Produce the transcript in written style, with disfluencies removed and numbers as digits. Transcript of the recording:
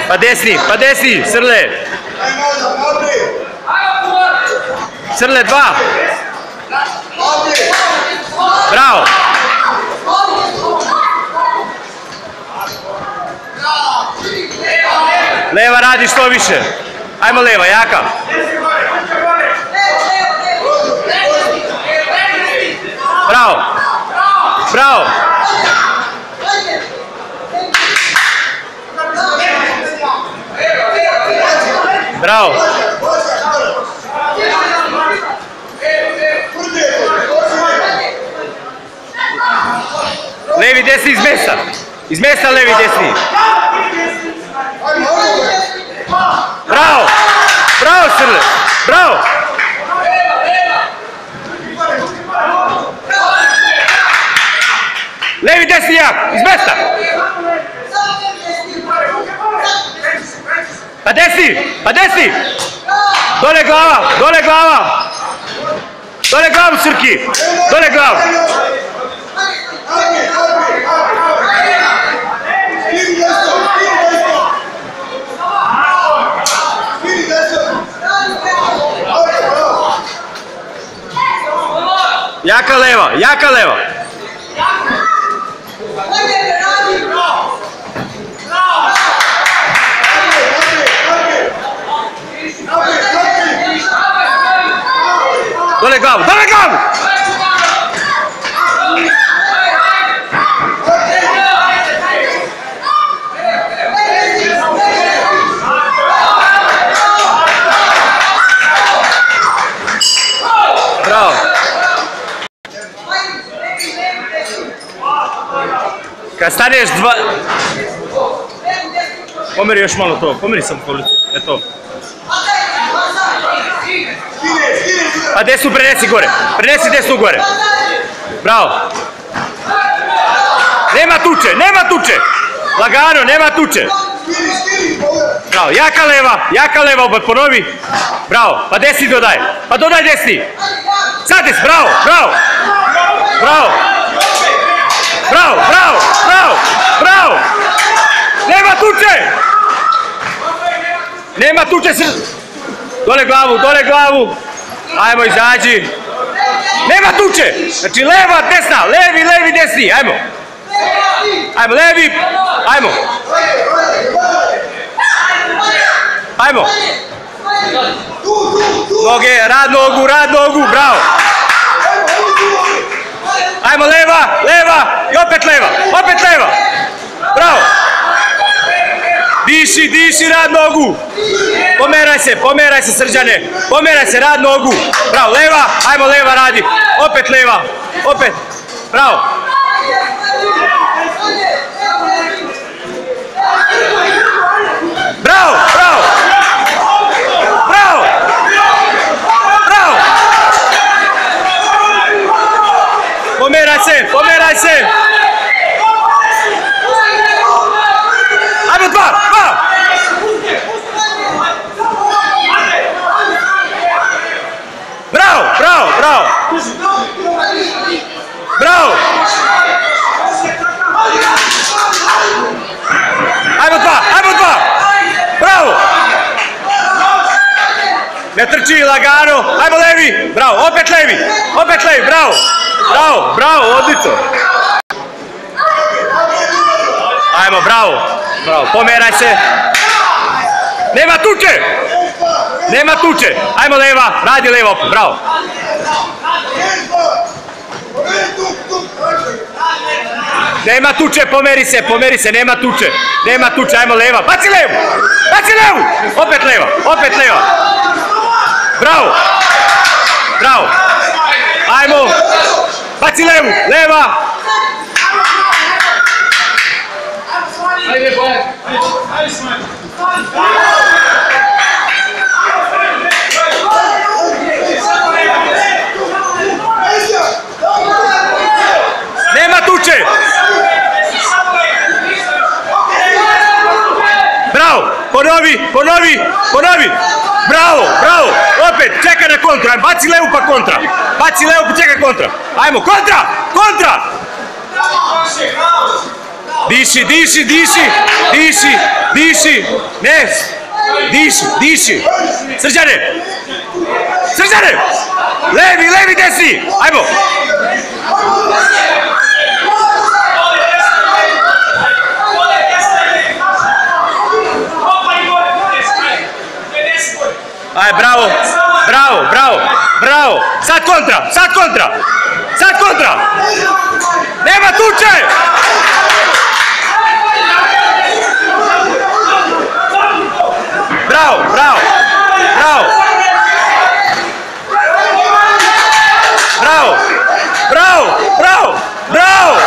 pa desni, Srle. Srle 2. Bravo. Leva radi što više. Ajmo leva, jaka. Bravo. Bravo. Bravo. Levi, desni iz mesta. Iz mesta levi, desni. Bravo. Bravo, Srle. Bravo. Levi, desni, jak. Iz mesta. Pa desni. Pa desni. Dole glava. Dole glava. Dole glavu, Srki. Dole glavu. Jaka leva, jaka leva. Dole glavu, dole glavu! Bravo. Kad staneš dva... Pomeri još malo to, pomeri sam policu, eto. Pa desnu prenesi gore, prenesi desnu gore. Bravo. Nema tuče, nema tuče. Lagano, nema tuče. Bravo, jaka leva, opet ponovi. Bravo, pa desni dodaj, pa dodaj desni. Sad des, bravo, bravo. Bravo. Bravo, bravo, bravo, bravo. Nema tuče. Nema tuče, dole glavu, dole glavu. Ajmo, izađi. Nema tuče. Znači leva, desna, levi, levi, desni. Ajmo. Ajmo, levi. Ajmo. Ajmo. Noge, rad nogu, bravo. Ajmo, leva, leva. I opet leva, opet leva. Bravo. Diši, rad nogu. Pomeraj se, Srđane. Pomeraj se, rad nogu. Bravo, leva, ajmo leva radi. Opet leva, opet. Bravo. Bravo, bravo. Bravo. Bravo. Pomeraj se. Ajmo, dva. Bravo. Bravo. Ajmo dva. Bravo. Ne trči, lagano. Ajmo levi. Bravo, opet levi. Bravo, odlično. Ajmo, bravo. Pomeraj se. Nema tuče. Ajmo leva, radi leva opet, bravo. Nema tuče, pomeri se, nema tuče, ajmo leva, baci levu, opet leva. Bravo. Ajmo, baci levu, leva. Nema tuče. Bravo, ponovi. Bravo, opet, čeka na kontra, baci levu pa kontra. Čeka kontra. Ajmo, kontra. Diši, diši, diši, diši, diši, ne, diši, diši. Srđane, Srđane, levi, levi, desni, ajmo. Aj, bravo, bravo, bravo, bravo. Sad kontra, sad kontra, sad kontra. Nema tuče! Bravo, bravo, bravo. Bravo, bravo, bravo, bravo.